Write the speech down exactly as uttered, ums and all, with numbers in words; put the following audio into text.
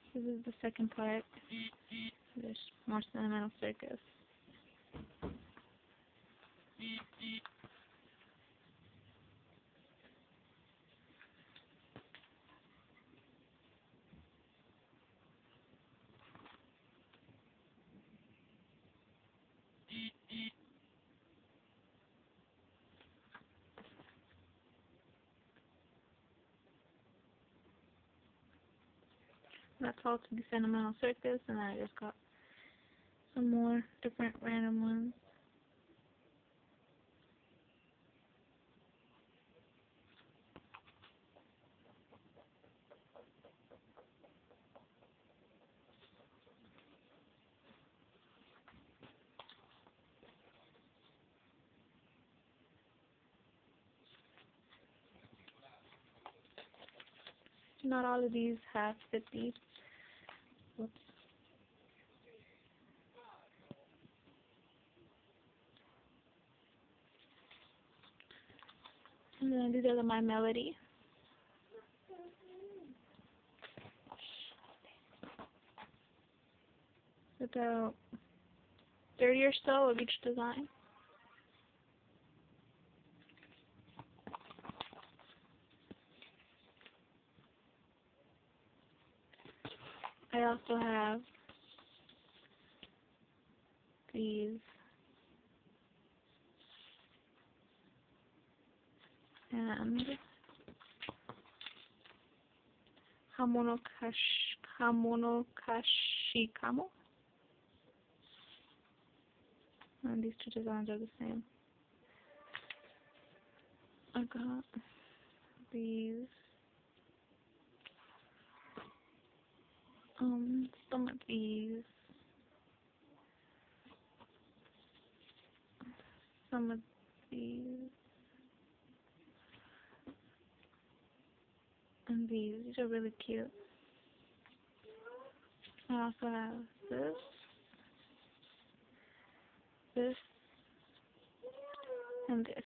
This is the second part. There's more sentimental circus. That's all to the sentimental circus, and then I just got some more different random ones. Not all of these have fifty. Whoops. And then these are the My Melody. About thirty or so of each design. I also have these and Hamono Kash Hamono Kashikamo. And these two designs are the same. I got these. Um, some of these. Some of these. And these. These are really cute. I also have this. This. And this.